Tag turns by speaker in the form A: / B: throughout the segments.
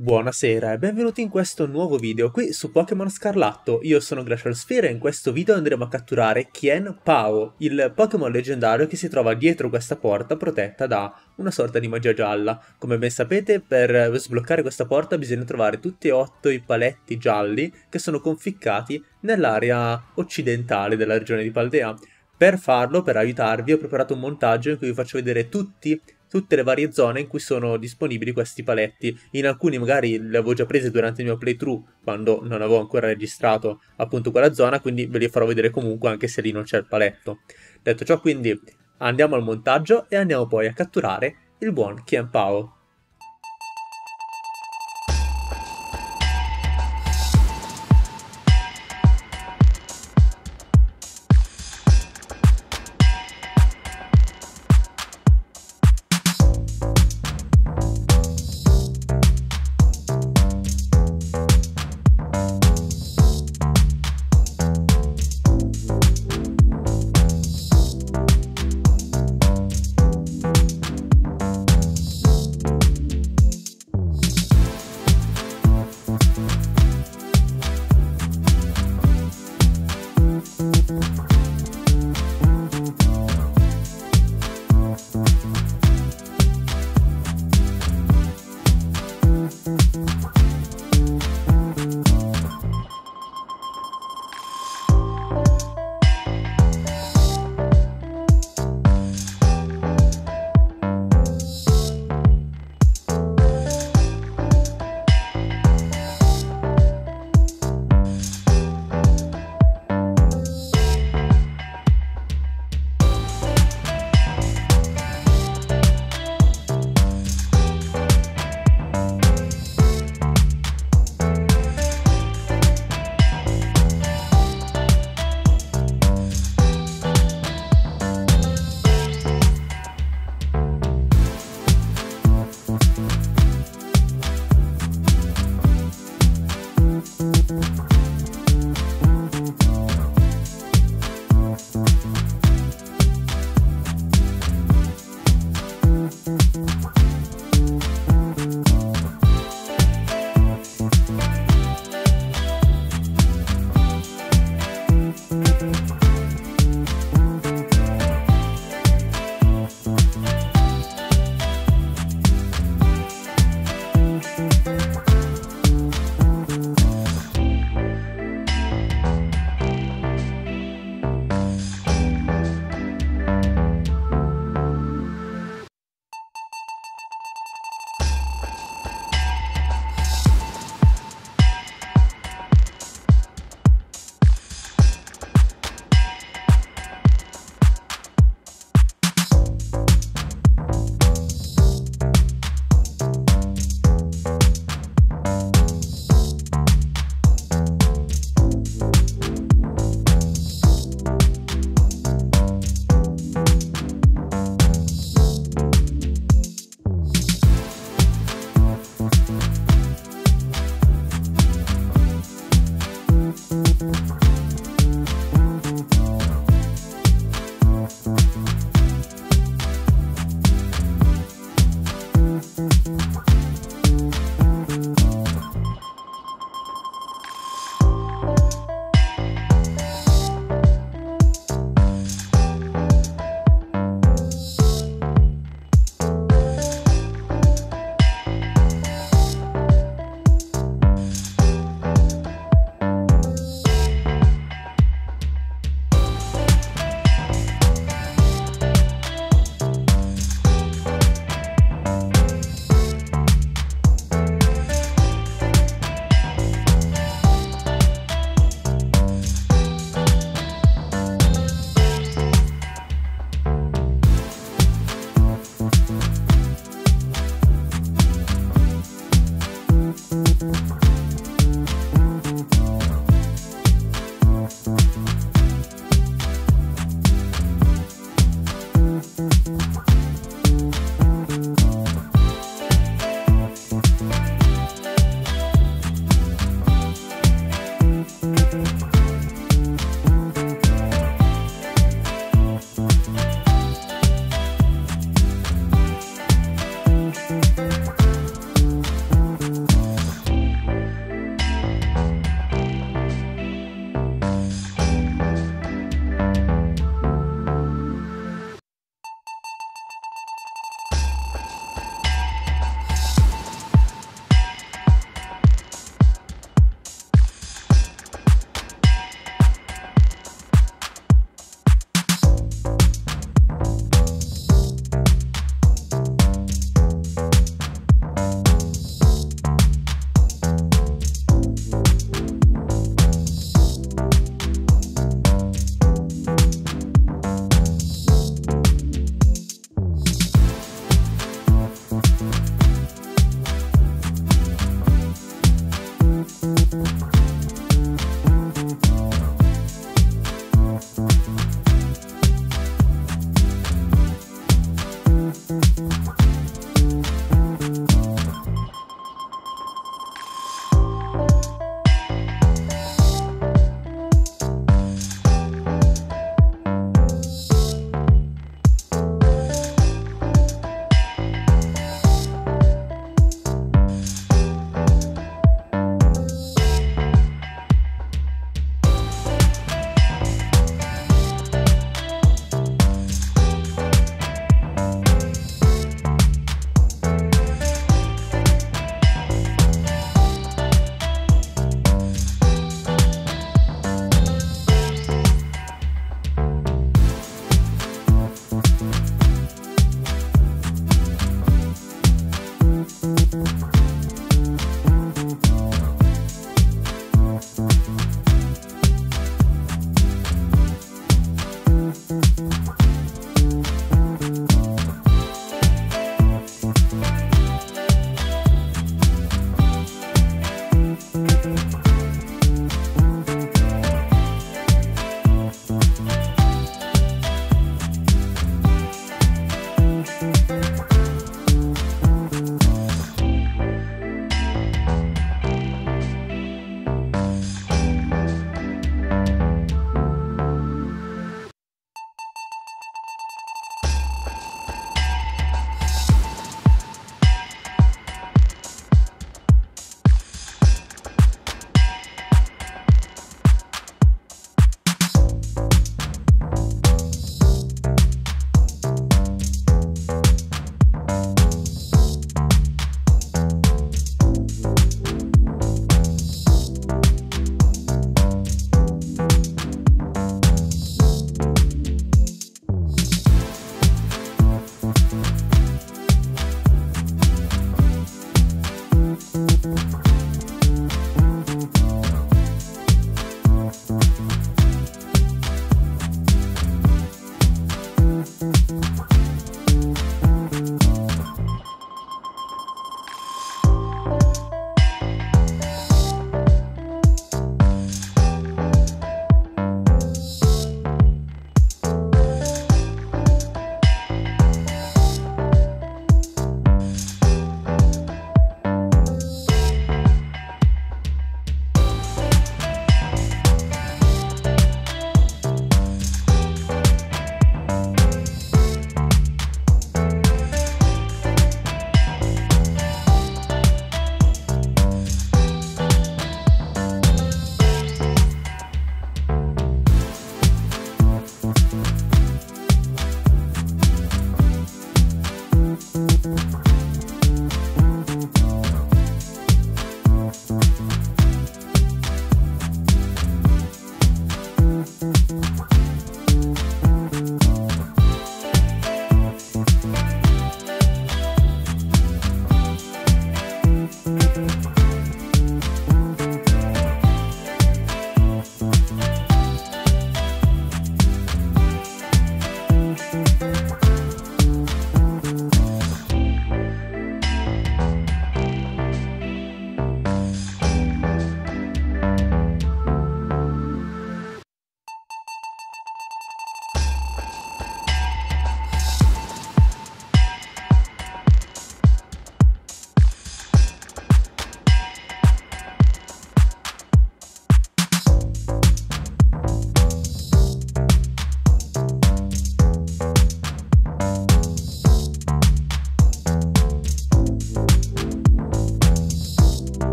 A: Buonasera e benvenuti in questo nuovo video qui su Pokémon Scarlatto. Io sono Glacial Sphere e in questo video andremo a catturare Qian Pao, il Pokémon leggendario che si trova dietro questa porta protetta da una sorta di magia gialla. Come ben sapete, per sbloccare questa porta bisogna trovare tutti e 8 i paletti gialli che sono conficcati nell'area occidentale della regione di Paldea. Per farlo, per aiutarvi, ho preparato un montaggio in cui vi faccio vedere tutte le varie zone in cui sono disponibili questi paletti. In alcuni magari li avevo già presi durante il mio playthrough, quando non avevo ancora registrato appunto quella zona, quindi ve li farò vedere comunque anche se lì non c'è il paletto. Detto ciò, quindi andiamo al montaggio e andiamo poi a catturare il buon Qian Pao.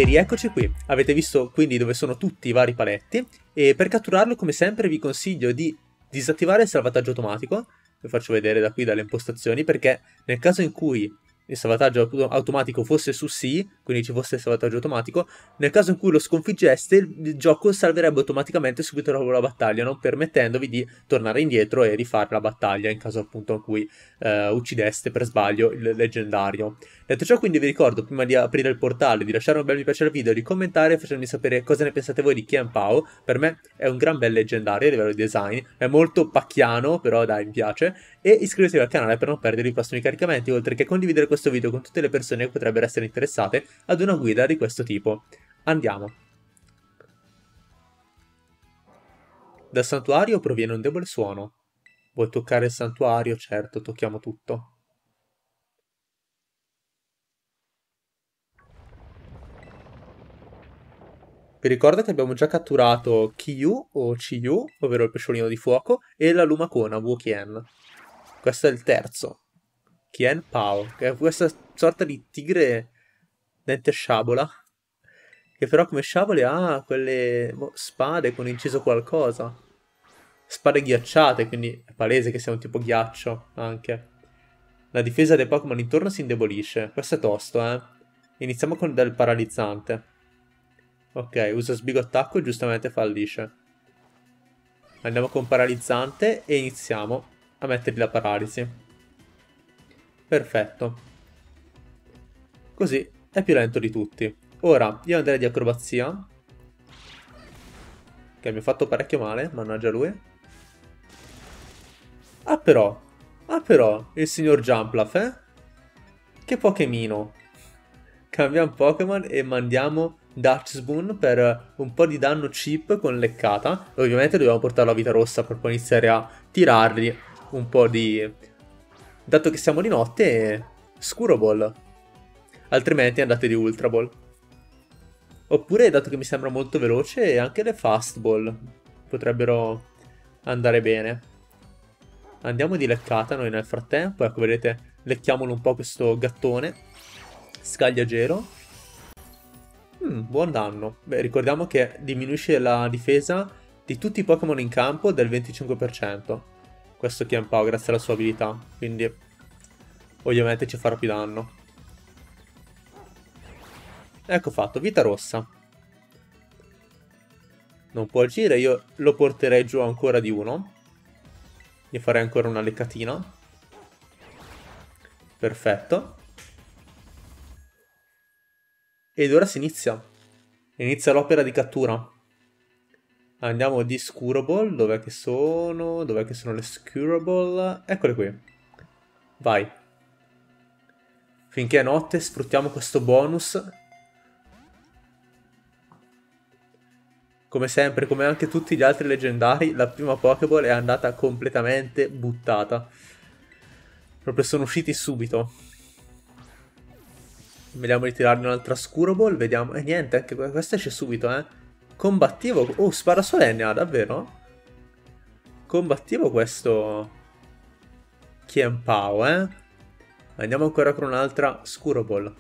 A: rieccoci qui. Avete visto quindi dove sono tutti i vari paletti e per catturarlo come sempre vi consiglio di disattivare il salvataggio automatico. Vi faccio vedere da qui dalle impostazioni, perché nel caso in cui il salvataggio automatico fosse su sì, quindi ci fosse il salvataggio automatico, nel caso in cui lo sconfiggeste il gioco salverebbe automaticamente subito dopo la battaglia, non permettendovi di tornare indietro e rifare la battaglia in caso appunto in cui uccideste per sbaglio il leggendario. Detto ciò, quindi vi ricordo prima di aprire il portale di lasciare un bel mi piace al video, di commentare e facermi sapere cosa ne pensate voi di Qian Pao. Per me è un gran bel leggendario a livello di design, è molto pacchiano, però dai, mi piace. E iscrivetevi al canale per non perdere i prossimi caricamenti, oltre che condividere questo video con tutte le persone che potrebbero essere interessate ad una guida di questo tipo. Andiamo. Dal santuario proviene un debole suono. Vuoi toccare il santuario? Certo, tocchiamo tutto. Vi ricordo che abbiamo già catturato Kiyu o Chiyu, ovvero il pesciolino di fuoco, e la lumacona Wukien. Questo è il terzo. Qian Pao, che è questa sorta di tigre dente sciabola, che però come sciabole ha quelle spade con inciso qualcosa. Spade ghiacciate, quindi è palese che sia un tipo ghiaccio anche. La difesa dei Pokémon intorno si indebolisce. Questo è tosto, eh. Iniziamo con del paralizzante. Ok, usa sbigo attacco e giustamente fallisce. Andiamo con paralizzante e iniziamo a mettergli la paralisi. Perfetto. Così è più lento di tutti. Ora io andrei di acrobazia, che mi ha fatto parecchio male, mannaggia lui. Ah però, il signor Jumpluff, eh? Che Pokémino. Cambiamo Pokémon e mandiamo Dachsboon per un po' di danno cheap con leccata. Ovviamente dobbiamo portarlo a vita rossa per poi iniziare a tirargli un po' di... Dato che siamo di notte, Scuro Ball. Altrimenti andate di Ultra Ball. Oppure, dato che mi sembra molto veloce, anche le Fast Ball potrebbero andare bene. Andiamo di leccata noi nel frattempo. Ecco, vedete, lecchiamolo un po' questo gattone. Scagliagero. Buon danno. Beh, ricordiamo che diminuisce la difesa di tutti i Pokémon in campo del 25%. Questo Qian Pao grazie alla sua abilità. Quindi, ovviamente ci farà più danno. Ecco fatto, vita rossa. Non può agire, io lo porterei giù ancora di uno. Gli farei ancora una leccatina. Perfetto. Ed ora si inizia. Inizia l'opera di cattura. Andiamo di Scurable. Dov'è che sono? Dov'è che sono le Scurable? Eccole qui. Vai. Finché è notte sfruttiamo questo bonus. Come sempre, come anche tutti gli altri leggendari, la prima Pokéball è andata completamente buttata. Proprio sono usciti subito. Vediamo di tirarne un'altra Scurable, vediamo... E niente, anche questa esce subito, eh. Combattivo... Oh, spara solenne, ah, davvero? Combattivo questo... Qian Pao, eh. Andiamo ancora con un'altra Scurable.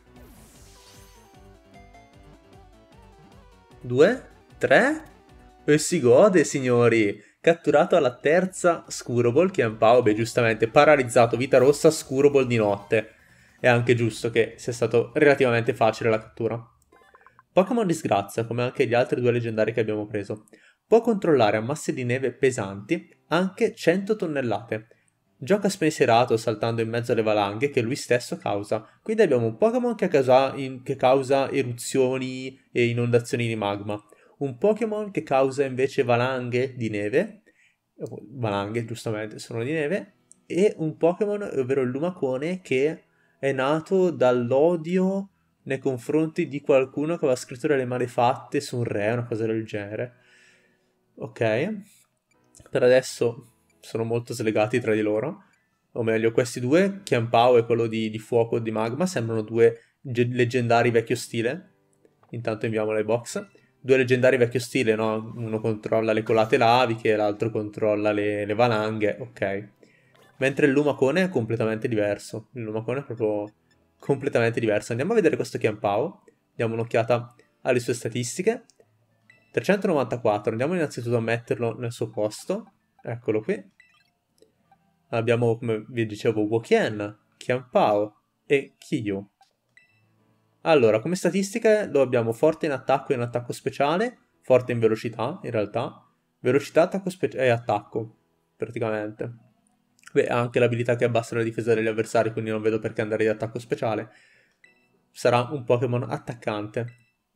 A: 2, 3... E si gode, signori! Catturato alla terza Scurable, Qian Pao, beh, giustamente, paralizzato, vita rossa, Scurable di notte. È anche giusto che sia stato relativamente facile la cattura. Pokémon disgrazia, come anche gli altri due leggendari che abbiamo preso. Può controllare a masse di neve pesanti anche 100 tonnellate. Gioca spensierato saltando in mezzo alle valanghe che lui stesso causa. Quindi abbiamo un Pokémon che causa eruzioni e inondazioni di magma. Un Pokémon che causa invece valanghe di neve. Valanghe, giustamente, sono di neve. E un Pokémon, ovvero il Lumacone, che è nato dall'odio nei confronti di qualcuno che aveva scritto delle malefatte su un re, una cosa del genere. Ok. Per adesso sono molto slegati tra di loro. O meglio, questi due, Qian Pao e quello di fuoco e di magma, sembrano due leggendari vecchio stile. Intanto inviamo le box. Due leggendari vecchio stile, no? Uno controlla le colate laviche, l'altro controlla le valanghe. Ok. Mentre il Lumacone è completamente diverso. Il Lumacone è proprio completamente diverso. Andiamo a vedere questo Qian Pao. diamo un'occhiata alle sue statistiche. 394, andiamo innanzitutto a metterlo nel suo posto, eccolo qui. Abbiamo, come vi dicevo, Wukien, Qianpao e Qiyu. Allora, come statistiche lo abbiamo forte in attacco e in attacco speciale, forte in velocità, in realtà, velocità, attacco e attacco, praticamente. Beh, ha anche l'abilità che abbassa la difesa degli avversari, quindi non vedo perché andare di attacco speciale. Sarà un Pokémon attaccante.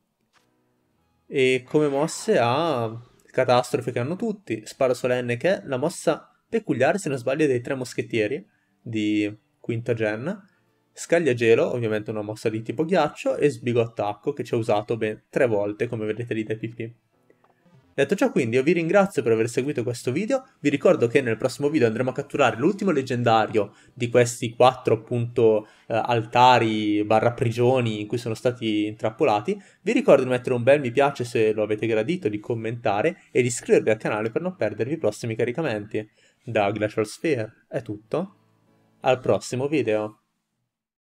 A: E come mosse ha Catastrofe che hanno tutti, Sparo Solenne che è la mossa peculiare, se non sbaglio, dei tre moschettieri di quinta gen, Scaglia Gelo, ovviamente una mossa di tipo ghiaccio, e Sbigo Attacco che ci ha usato ben 3 volte, come vedete lì dai PP. Detto ciò, quindi, io vi ringrazio per aver seguito questo video, vi ricordo che nel prossimo video andremo a catturare l'ultimo leggendario di questi 4 appunto altari barra prigioni in cui sono stati intrappolati. Vi ricordo di mettere un bel mi piace se lo avete gradito, di commentare e di iscrivervi al canale per non perdervi i prossimi caricamenti. Da Glacial Sphere è tutto, al prossimo video.